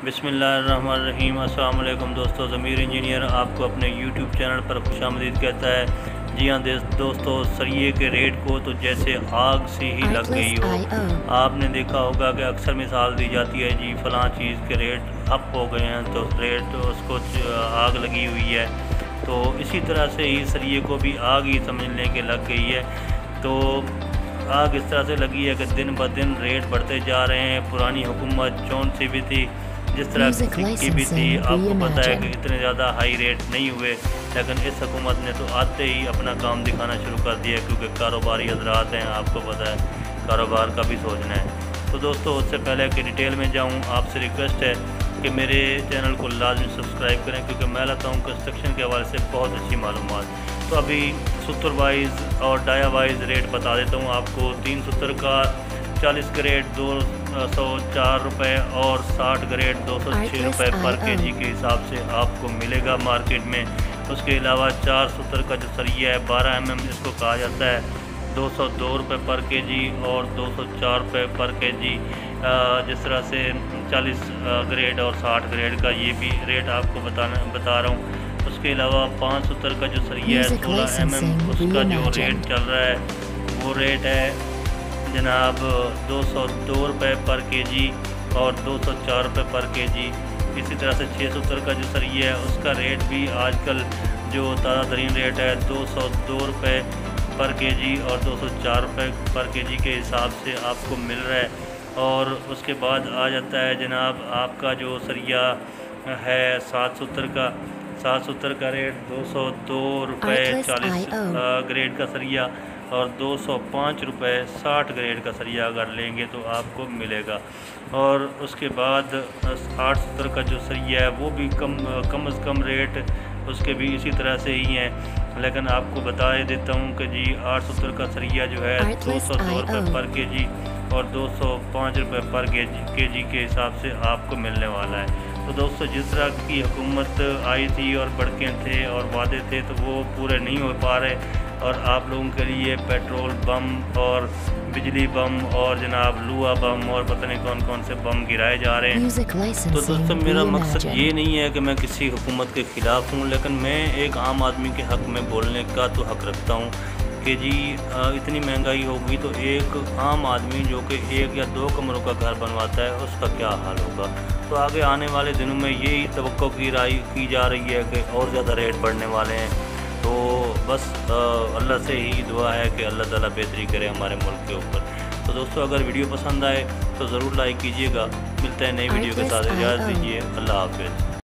बिस्मिल्लाहिर्रहमानिर्रहीम। अस्सलाम वालेकुम दोस्तों, ज़मीर इंजीनियर आपको अपने यूट्यूब चैनल पर खुशामदीद कहता है। जी हाँ दोस्तों, सरिये के रेट को तो जैसे आग से ही लग गई हो। आपने देखा होगा कि अक्सर मिसाल दी जाती है, जी फ़लाँ चीज़ के रेट अप हो गए हैं तो रेट उसको आग लगी हुई है। तो इसी तरह से ही सरिये को भी आग ही समझने के लग गई है। तो आग इस तरह से लगी है कि दिन ब दिन रेट बढ़ते जा रहे हैं। पुरानी हुकूमत जौन सी भी थी, जिस तरह की भी थी, आपको पता है कि इतने ज़्यादा हाई रेट नहीं हुए, लेकिन इस हुकूमत ने तो आते ही अपना काम दिखाना शुरू कर दिया, क्योंकि कारोबारी हजरात हैं, आपको पता है कारोबार का भी सोचना है। तो दोस्तों, उससे पहले कि डिटेल में जाऊँ, आपसे रिक्वेस्ट है कि मेरे चैनल को लाजमी सब्सक्राइब करें, क्योंकि मैं लाता हूँ कंस्ट्रक्शन के हवाले से बहुत अच्छी मालूमात। तो अभी सूत्र वाइज और डाया वाइज रेट बता देता हूँ आपको। 3 सूत्र का 40 ग्रेड 204 रुपये और 60 ग्रेड 206 रुपये पर केजी के हिसाब से आपको मिलेगा मार्केट में। उसके अलावा 4 सूत्र का जो सरिया है 12 mm इसको कहा जाता है, 202 रुपये पर केजी और 204 रुपये पर केजी। जिस तरह से 40 ग्रेड और 60 ग्रेड का ये भी रेट आपको बता रहा हूँ। उसके अलावा 5 सूत्र का जो सरिया है 16 mm उसका जो रेट चल रहा है वो रेट है जनाब 202 रुपये पर केजी और 204 रुपये पर केजी। इसी तरह से 6 सूत्र का जो सरिया है उसका रेट भी आजकल जो ताज़ा तरीन रेट है 202 रुपये पर केजी और 204 रुपये पर केजी के हिसाब से आपको मिल रहा है। और उसके बाद आ जाता है जनाब आपका जो सरिया है 7 सूत्र का। 7 सूत्र का रेट 202 रुपये 40 ग्रेड का सरिया और 205 रुपये 60 ग्रेड का सरिया अगर लेंगे तो आपको मिलेगा। और उसके बाद 8 सूत्र का जो सरिया है वो भी कम से कम रेट उसके भी इसी तरह से ही हैं। लेकिन आपको बता देता हूँ कि जी 8 सूत्र का सरिया जो है 202 रुपये पर केजी और 205 रुपये पर केजी के हिसाब से आपको मिलने वाला है। तो दोस्तों, जिस तरह की हुकूमत आई थी और बड़के थे और वादे थे तो वो पूरे नहीं हो पा रहे, और आप लोगों के लिए पेट्रोल बम और बिजली बम और जनाब लुआ बम और पता नहीं कौन कौन से बम गिराए जा रहे हैं। तो दोस्तों, मेरा मकसद ये नहीं है कि मैं किसी हुकूमत के ख़िलाफ़ हूँ, लेकिन मैं एक आम आदमी के हक़ में बोलने का तो हक़ रखता हूँ कि जी इतनी महंगाई होगी तो एक आम आदमी जो कि 1 या 2 कमरों का घर बनवाता है उसका क्या हाल होगा। तो आगे आने वाले दिनों में यही तवक्को की जा रही है कि और ज़्यादा रेट बढ़ने वाले हैं। तो बस अल्लाह से ही दुआ है कि अल्लाह ताला बेहतरी करे हमारे मुल्क के ऊपर। तो दोस्तों, अगर वीडियो पसंद आए तो ज़रूर लाइक कीजिएगा। मिलते हैं नई वीडियो के साथ, इजाज़त दीजिए। अल्लाह हाफ़िज़।